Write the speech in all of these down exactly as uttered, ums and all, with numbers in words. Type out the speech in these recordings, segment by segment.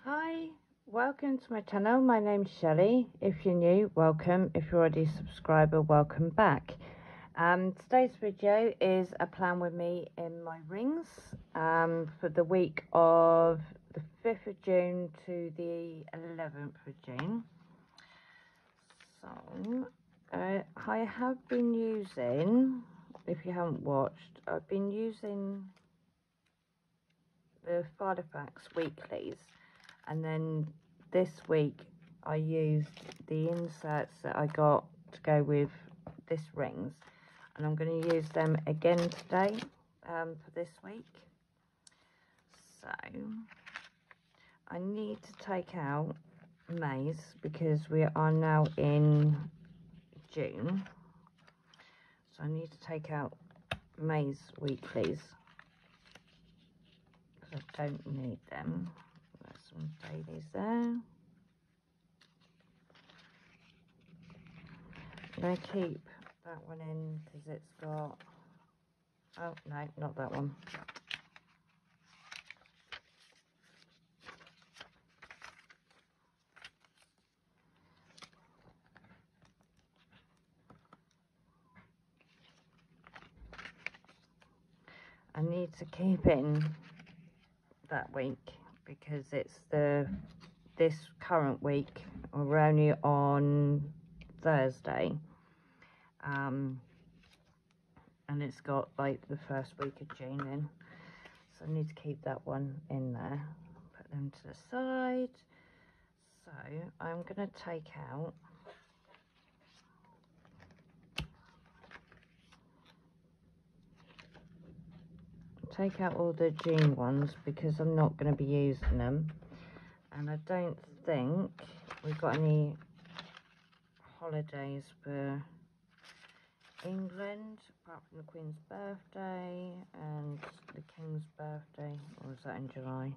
Hi, welcome to my channel. My name's Shelley. If you're new, welcome. If you're already a subscriber, welcome back. Um, today's video is a plan with me in my rings um, for the week of the fifth of June to the eleventh of June. So, uh, I have been using, if you haven't watched, I've been using the Filofax weeklies. And then this week I used the inserts that I got to go with this rings, and I'm going to use them again today um, for this week. So I need to take out May's because we are now in June, so I need to take out May's weeklies because I don't need them. There's some dailies there. I'm going to keep that one in because it's got, oh no, not that one. I need to keep in that week because it's the, this current week, we're only on Thursday. Um, and it's got like the first week of June in. So I need to keep that one in there. Put them to the side. So I'm going to take out take out all the June ones because I'm not going to be using them, and I don't think we've got any holidays for England apart from the Queen's birthday and the King's birthday, or is that in July?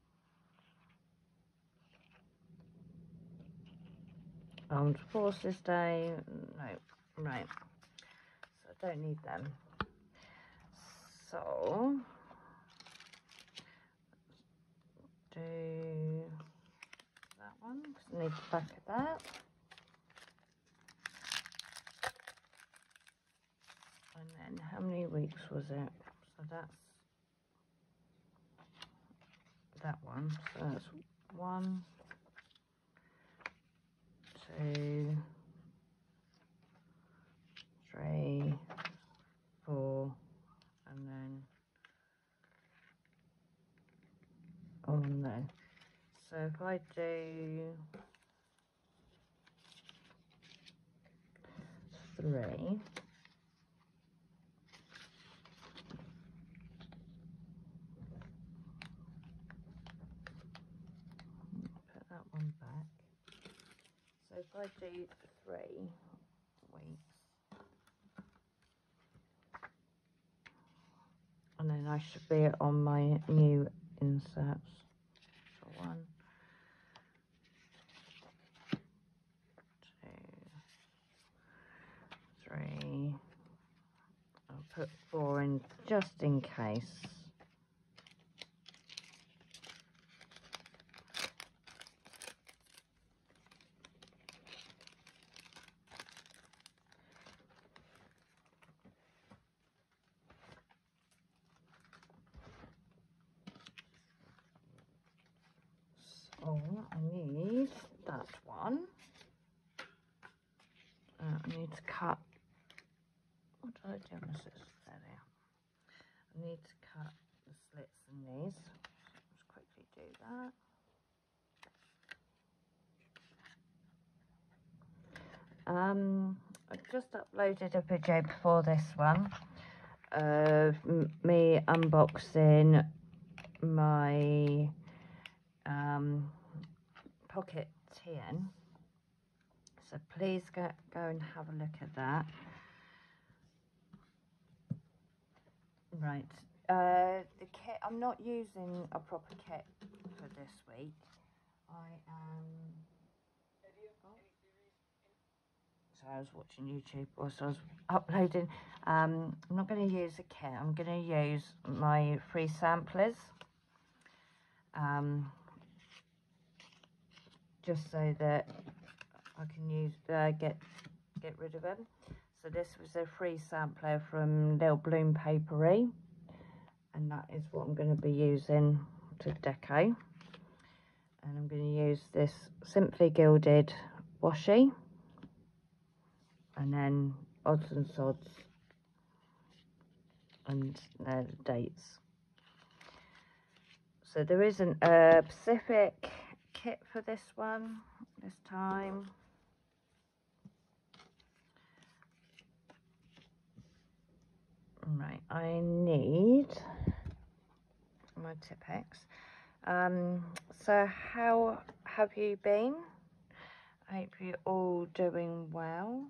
Armed Forces Day, no, right, so I don't need them. So do that one because I need the back of that. And then how many weeks was it? So that's that one. So that's one, two, three, four, and then on there. So if I do three, put that one back. So if I do three weeks, and then I should be on my new inserts. So one, two, three. I'll put four in just in case. So I need that one. Uh, I need to cut. What did I do with my scissors? There they are. I need to cut the slits in these. Let's quickly do that. Um, I just uploaded a video before this one of me unboxing my um, Pocket T N. So please go, go and have a look at that. Right, uh, the kit, I'm not using a proper kit for this week. I am, oh. So I was watching YouTube whilst I was uploading. Um, I'm not going to use a kit, I'm going to use my free samplers. Um, just so that I can use uh, get get rid of them. So this was a free sampler from Little Bloom Papery, and that is what I'm going to be using to deco. And I'm going to use this Simply Gilded washi, and then odds and sods, and uh, the dates. So there isn't a specific kit for this one this time. Right, I need my Tipp-Ex. Um, so how have you been? I hope you're all doing well.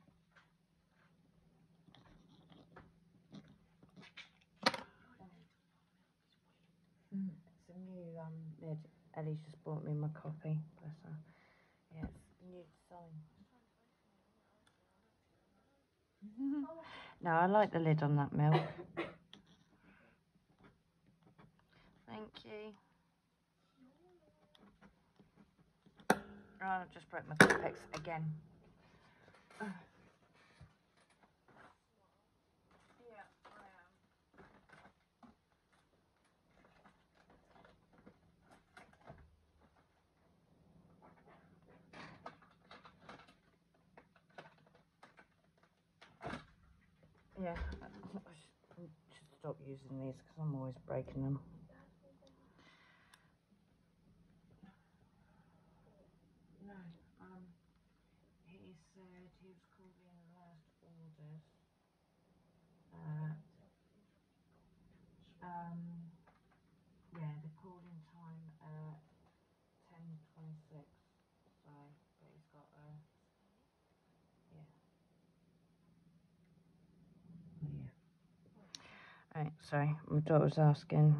Mm, it's a new um lid. Ellie's just bought me my coffee, bless her. Yeah, it's a new design. No, I like the lid on that milk. Thank you. Oh, I just broke my Tipp-Ex again. Yeah, I should stop using these because I'm always breaking them. No, um, he said he was called in the last orders. Uh, um, yeah, the calling time at ten twenty-six. So, but he's got a, yeah. Yeah. Right, sorry, my daughter was asking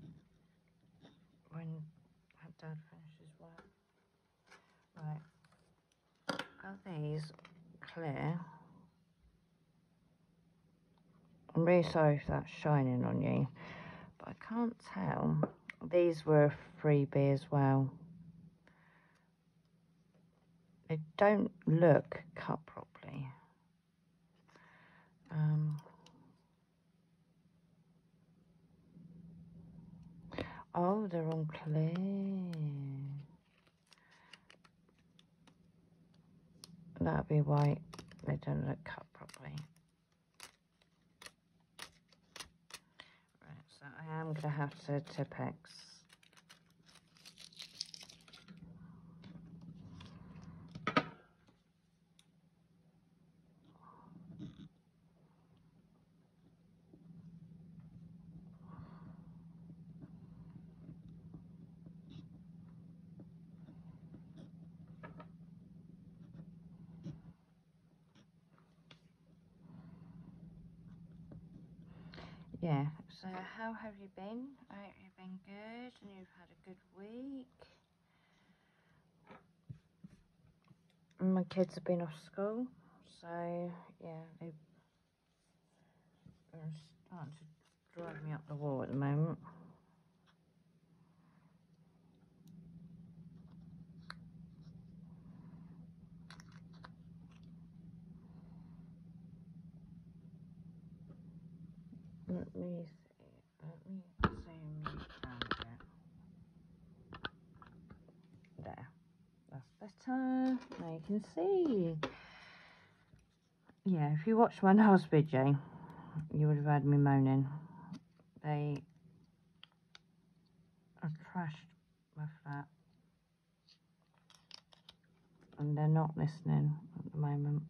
when her dad finishes work. Right, are these clear? I'm really sorry if that's shining on you, but I can't tell. These were a freebie as well. They don't look cut properly. Um, oh, they're on clear. That'd be why they don't look cut properly. Right, so I am going to have to Tipp-Ex. Yeah, so how have you been? I hope you've been good and you've had a good week. My kids have been off school, so yeah, they're starting to drive me up the wall at the moment. Let me see, let me zoom around a bit. There, that's better. Now you can see. Yeah, if you watched my nails video, you would have heard me moaning. They have trashed my flat, and they're not listening at the moment.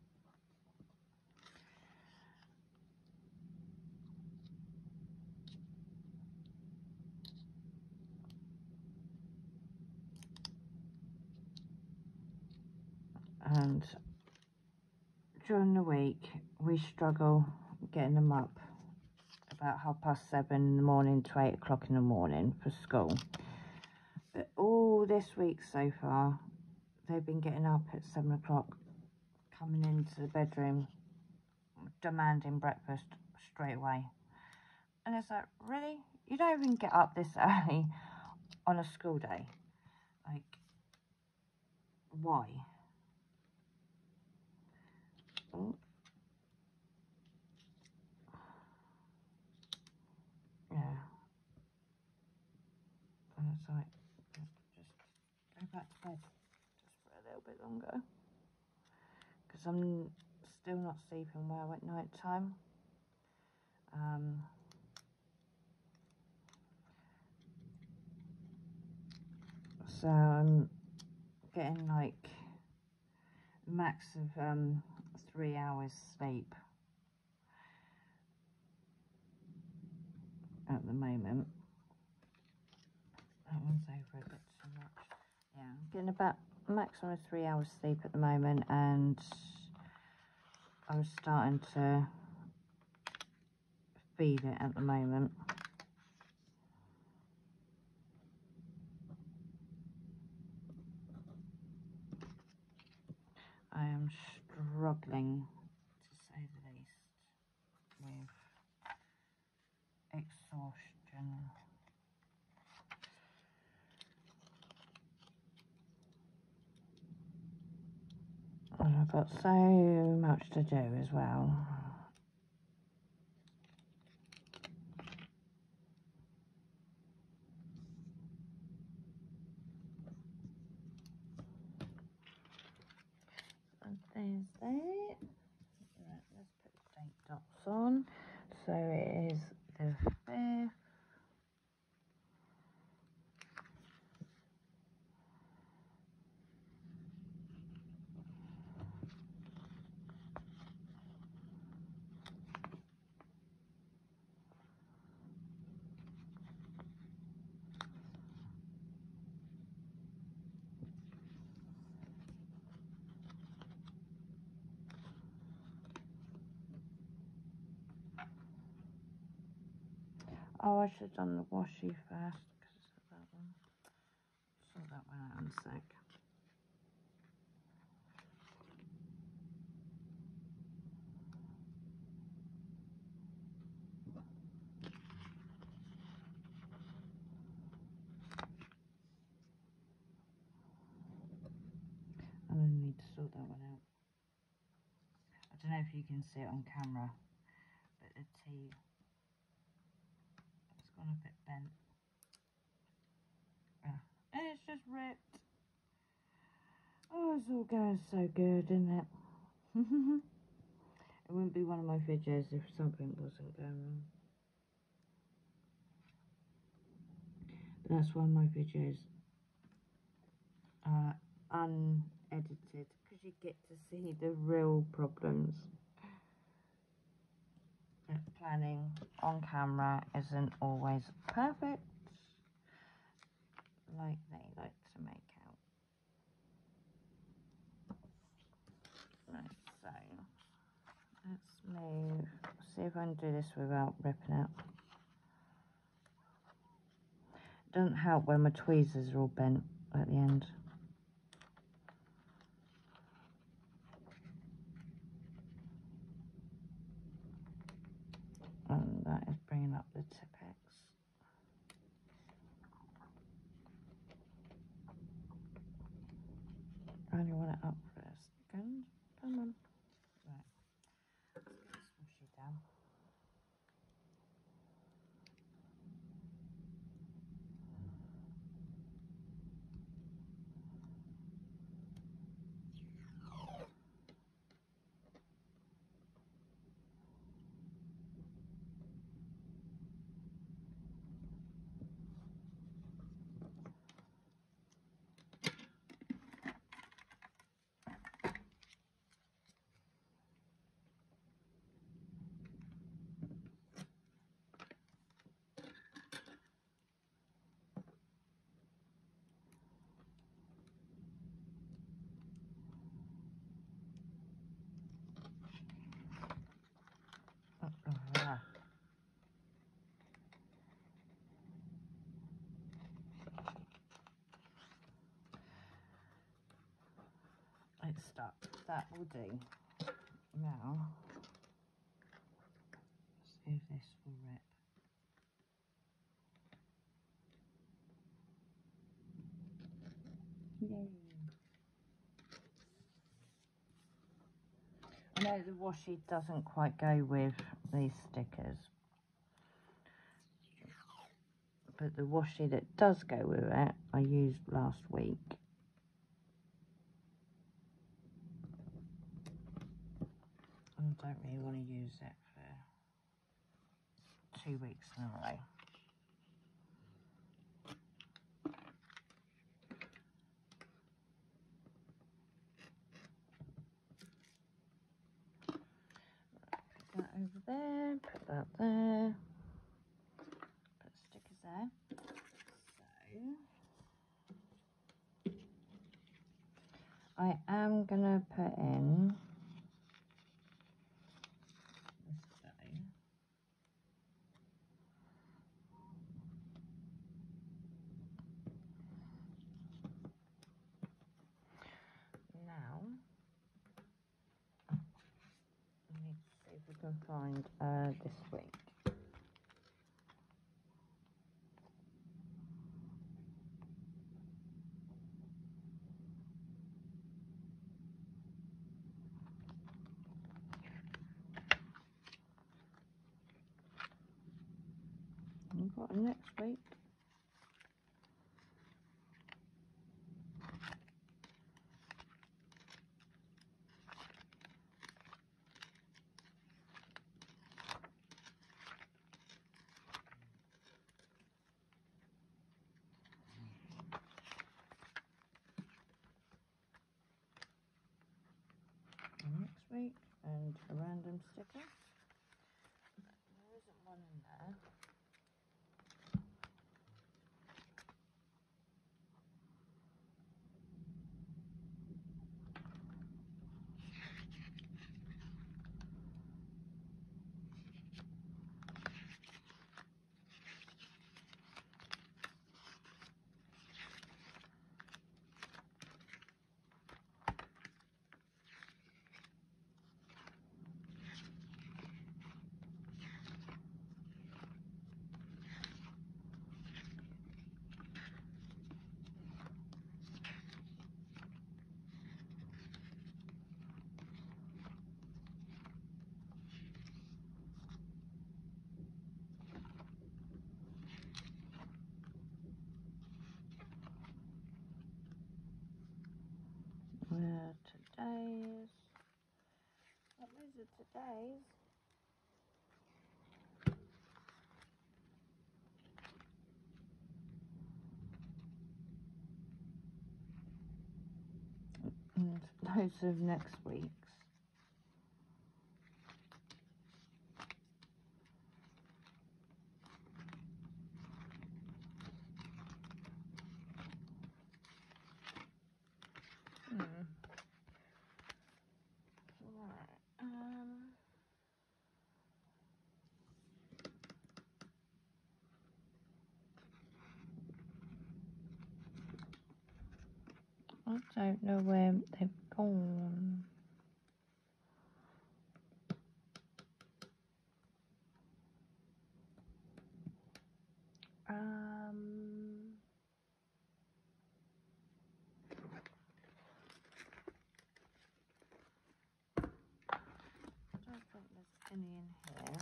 And during the week, we struggle getting them up about half past seven in the morning to eight o'clock in the morning for school. But all this week so far, they've been getting up at seven o'clock, coming into the bedroom, demanding breakfast straight away. And it's like, really? You don't even get up this early on a school day? Like, why. Oh. Yeah. And it's like, just go back to bed just for a little bit longer. Because I'm still not sleeping well at night time. Um, so I'm getting like max of um, three hours sleep at the moment. That one's over a bit too much. Yeah, I'm getting about maximum of three hours sleep at the moment, and I'm starting to feed it at the moment. I am struggling, to say the least, with exhaustion. And I've got so much to do as well. And there's that. Right, let's put the date dots on. So it is the fifth. Oh, I should have done the washi first because of that one. Sort that one out in a sec. And I need to sort that one out. I don't know if you can see it on camera, but the T, it's gone a bit bent. Ah, and it's just ripped. Oh, it's all going so good, isn't it? It wouldn't be one of my videos if something wasn't going wrong. But that's why my videos are unedited, because you get to see the real problems. But planning on camera isn't always perfect, like they like to make out. Right, so let's move, see if I can do this without ripping out. It doesn't help when my tweezers are all bent at the end. And that is bringing up the Tipp-Ex. I only want it up for a second. Come on. Right. Let's get this washi down. Uh, It's stuck. That will do. Now, see if this will rip. Yay. know the washi doesn't quite go with these stickers, but the washi that does go with it I used last week. I don't really want to use it for two weeks in a row. Put that over there, put that there, put stickers there. So I am gonna put in this day. Now I need to see if we can find uh, this week. We've got a next week. Next week and a random sticker. There isn't one in there. Where today's, what is it today's? And loads of next week's. Hmm. Right. Um. I don't know where they've gone. Um. I don't think there's any in here.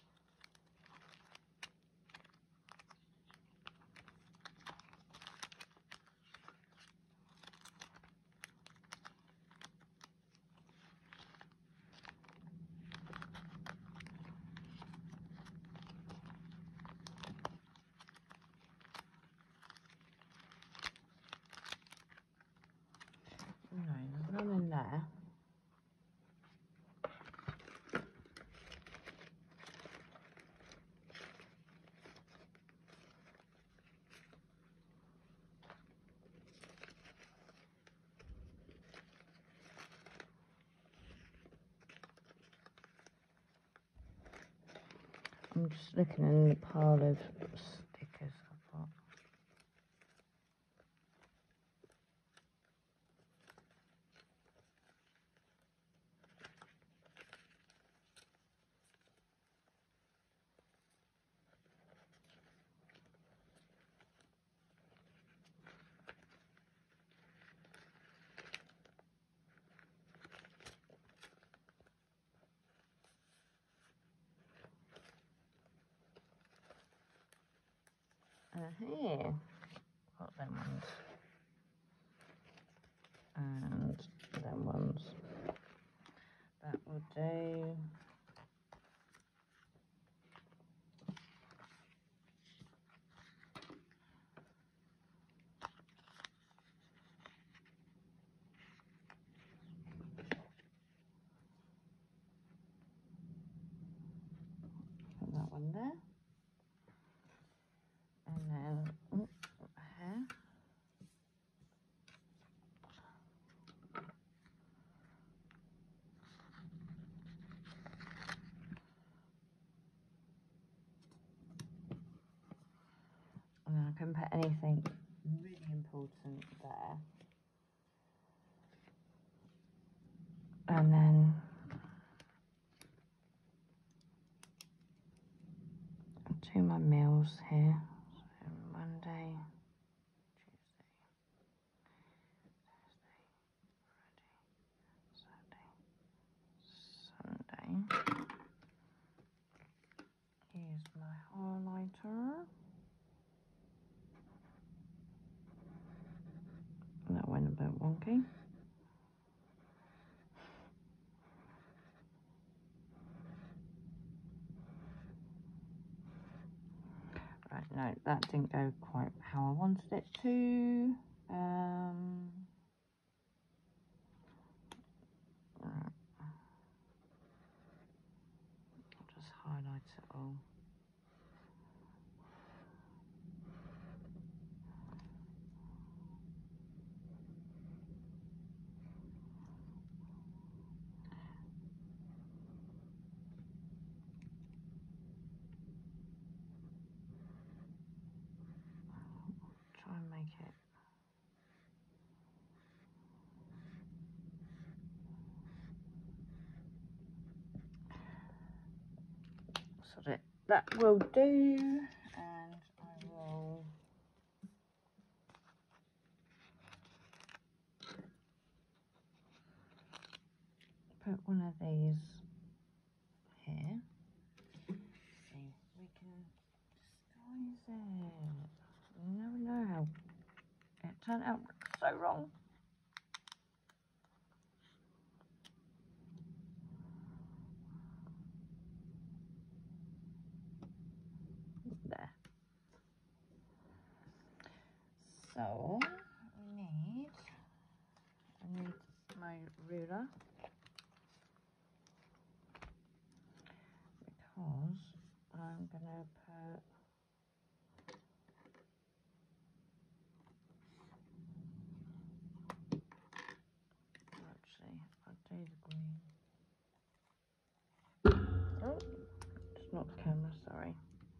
No, there's none in there. I'm just looking in the pile of stickers I've got. here, got them ones, and them ones. That will do. Put that one there. And then oh, here. And then I can put anything really important there. And then do my meals here. So Monday, Tuesday, Thursday, Friday, Saturday, Sunday. Here's my highlighter. That went a bit wonky. Right, no, that didn't go quite how I wanted it to. Um, right. I'll just highlight it all. Try and make it so that that will do, and I will put one of these here. See, we can disguise it. You never know how it turned out so wrong. There. So we need, I need my ruler because I'm gonna put actually I'll do the green. Oh, it's not the camera, sorry.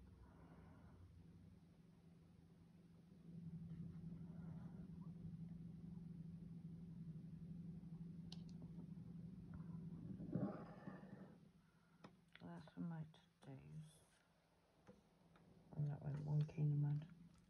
That's for my to-dos. And that went wonky in the mud.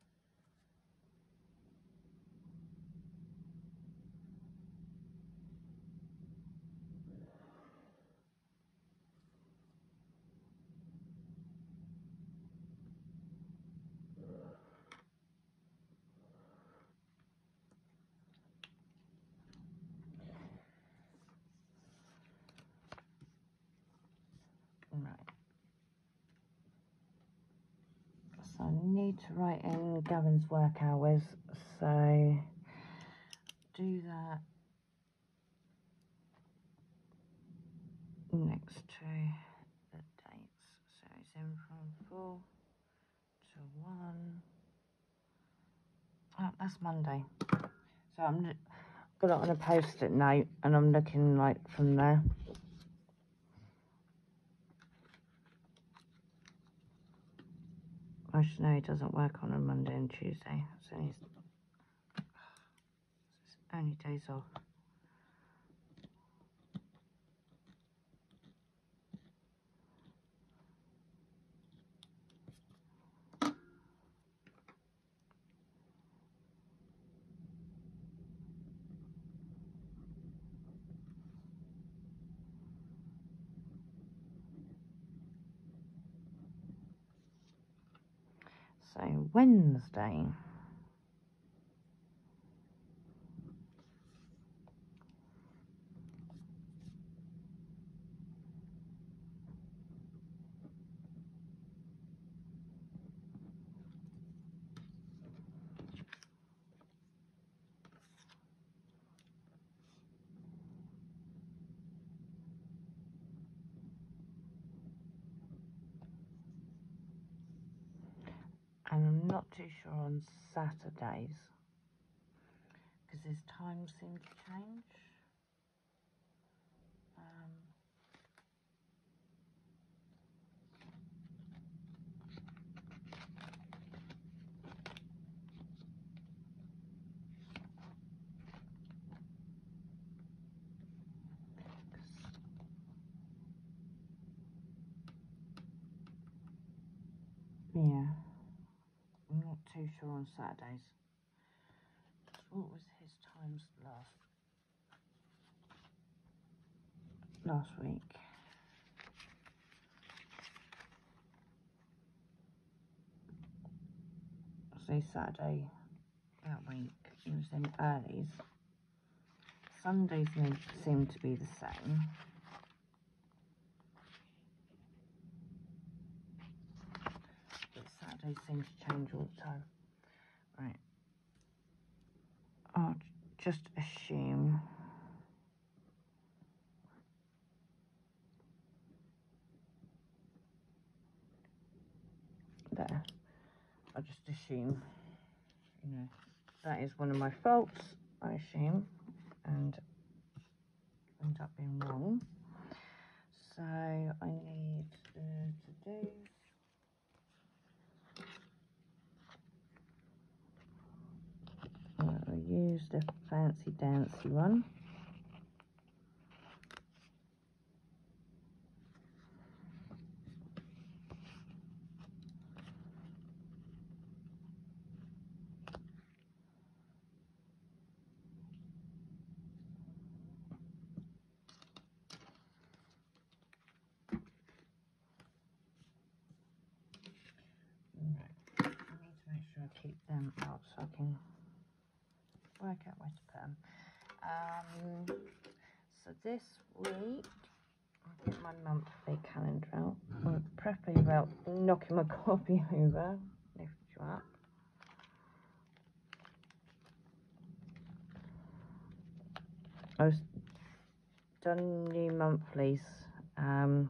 Right. So I need to write in Gavin's work hours, so do that next to the dates. So it's in from four to one. Oh, that's Monday. So I'm got it on a post-it note, and I'm looking like from there. Actually, no, it doesn't work on a Monday and Tuesday. So it's only days off. So Wednesday. And I'm not too sure on Saturdays because his times seem to change. Um, yeah, I'm not too sure on Saturdays. What was his times last last week? So Saturday that week he was in earlies. Sundays seem to be the same. But Saturdays seem to change all the time. Right. I'll just assume there. I'll just assume, you know, that is one of my faults, I assume, and end up being wrong. So I need uh, to do I'll use the fancy dancy one. Keep them out so I can work out where to put them. Um, so this week, I'll get my monthly calendar out. I'm prepping about knocking my copy over. Lift you up. I've done new monthlies. Um,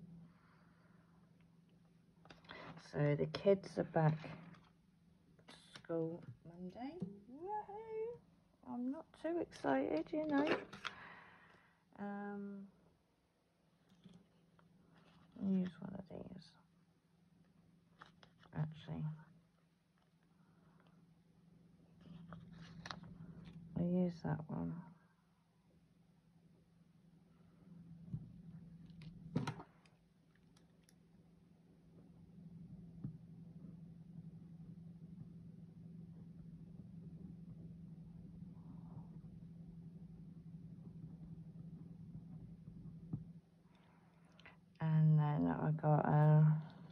so the kids are back school Monday. Woohoo! I'm not too excited, you know. Um, I'll use one of these. Actually, I'll use that one. And then I got a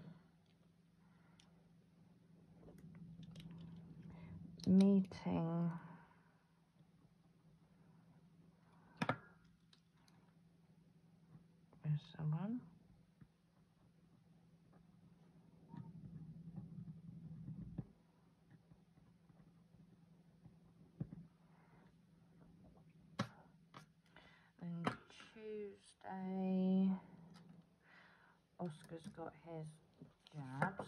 meeting with someone. And Tuesday, Oscar's got his jabs.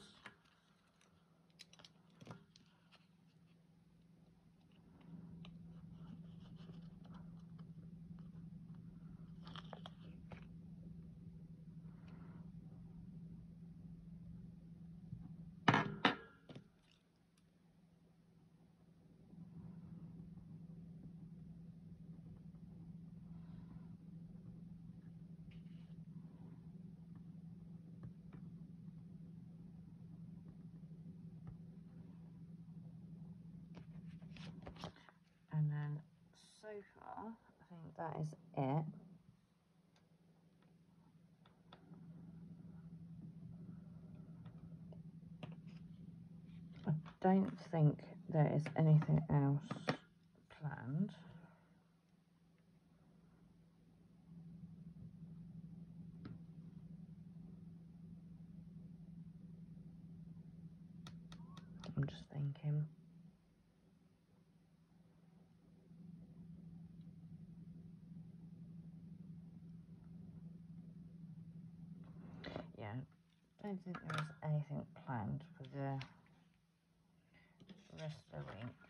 And then so far, I think that is it. don't think there is anything else planned. I'm just thinking. Yeah, I don't think there is anything planned for the rest of the week.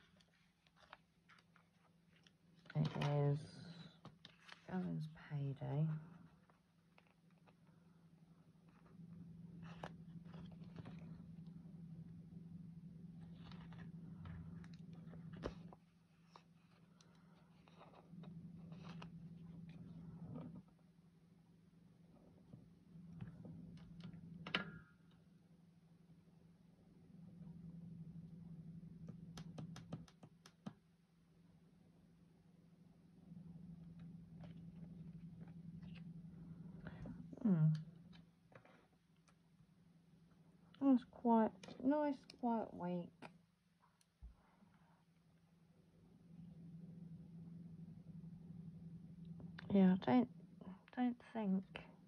It is Gavin's payday. Hmm. It's quite nice, quiet week. Yeah, I don't don't think.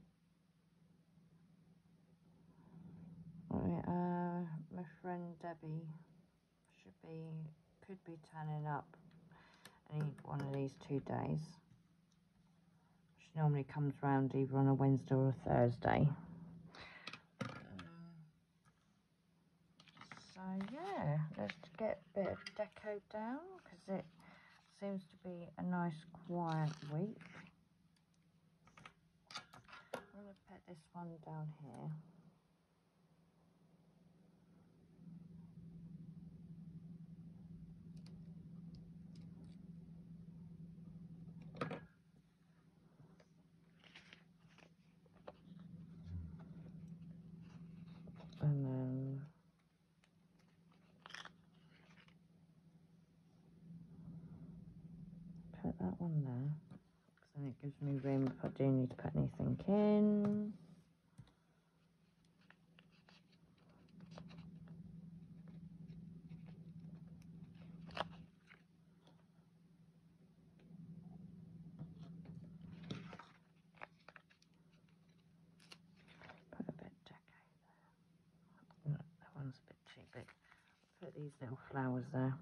Right, uh, my friend Debbie should be could be turning up any one of these two days. She normally comes round either on a Wednesday or a Thursday. So yeah, let's get a bit of deco down because it seems to be a nice quiet week. I'm going to put this one down here. And then put that one there, because then it gives me room if I do need to put anything in. Put a bit of deco there. No, that one's a bit too big. Put these little flowers there.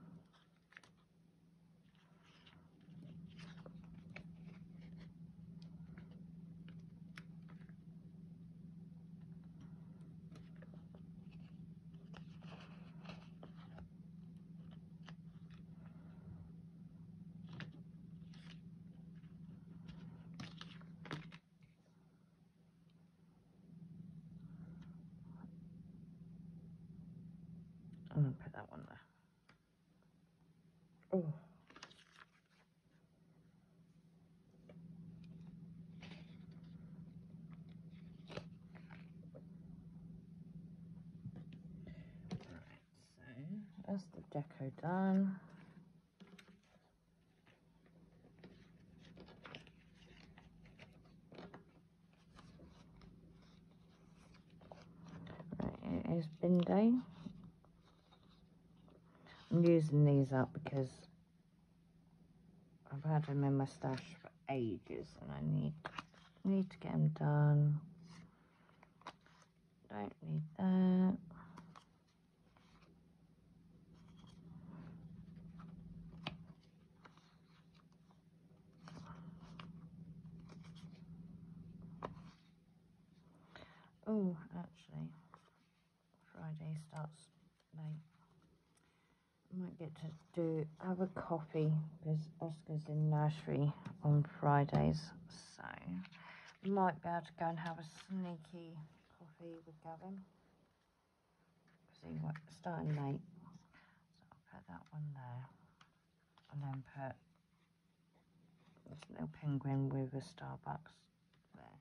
I'm going to put that one there. Oh. Right, so that's the deco done. Right, it is bin day. I'm using these up because I've had them in my stash for ages and I need need to get them done. Don't need that. Oh, actually, Friday starts late. I might get to do have a coffee because Oscar's in nursery on Fridays, so I might be able to go and have a sneaky coffee with Gavin because he's starting late. So I'll put that one there, and then put this little penguin with a Starbucks there.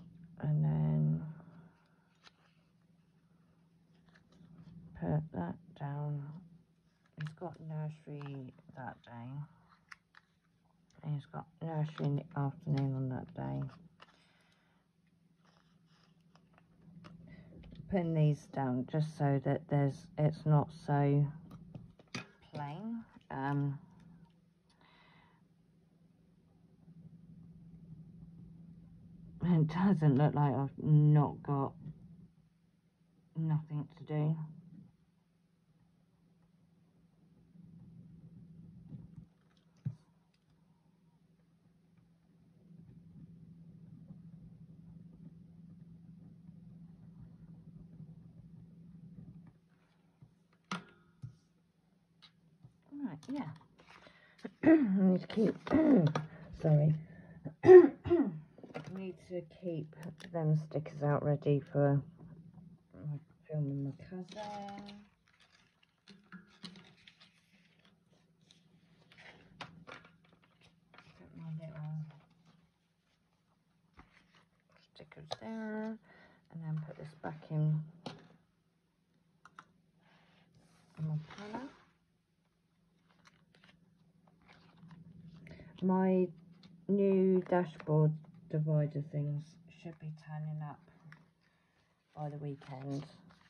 And then put that got nursery that day. And he's got nursery in the afternoon on that day. Putting these down just so that there's it's not so plain. Um, it doesn't look like I've not got nothing to do. Right, yeah. I need to keep, sorry, I need to keep them stickers out ready for my filming my cousin. Put my little stickers there, and then put this back in my planner. My new dashboard divider things should be turning up by the weekend.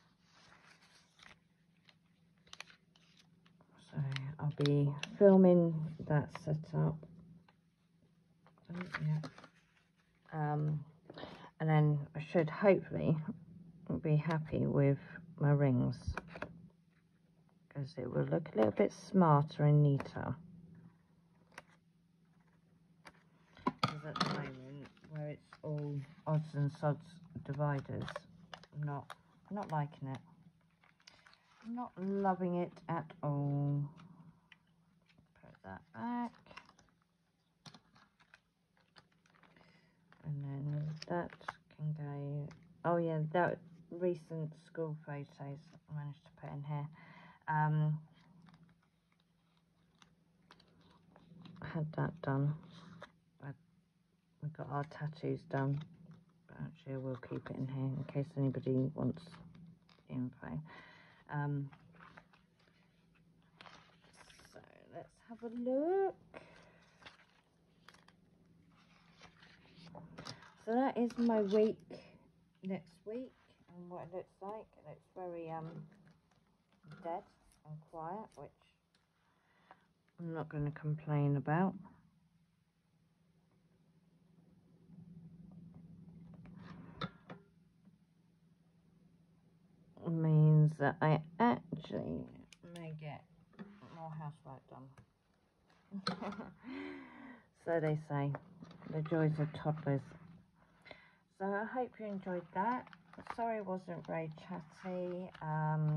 So I'll be filming that setup. Oh, yeah. Um, and then I should hopefully be happy with my rings, because it will look a little bit smarter and neater. Because at the moment, where it's all odds and sods dividers, I'm not, I'm not liking it. I'm not loving it at all. Put that back. And then that can go, oh yeah, that recent school photos I managed to put in here. Um, I had that done. I, we got our tattoos done, but actually I will keep it in here in case anybody wants info. Um, so let's have a look. So that is my week next week, and what it looks like. It looks very um dead and quiet, which I'm not going to complain about. It means that I actually may get more housework done. So they say, the joys of toddlers. So I hope you enjoyed that. Sorry it wasn't very chatty. Um,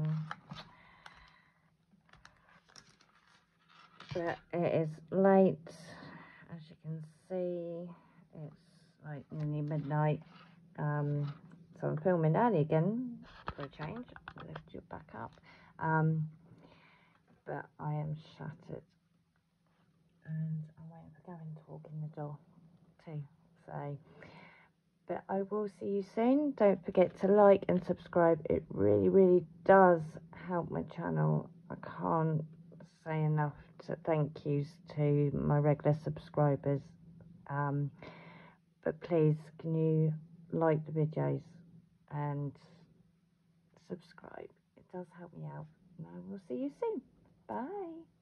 but it is late, as you can see. It's like nearly midnight. Um, so I'm filming early again for a change. I'll lift you back up. Um, but I am shattered. And I'm waiting for Gavin to walk in the door too. So, but I will see you soon. Don't forget to like and subscribe. It really, really does help my channel. I can't say enough to thank yous to my regular subscribers. Um, but please, can you like the videos and subscribe? It does help me out. And I will see you soon. Bye.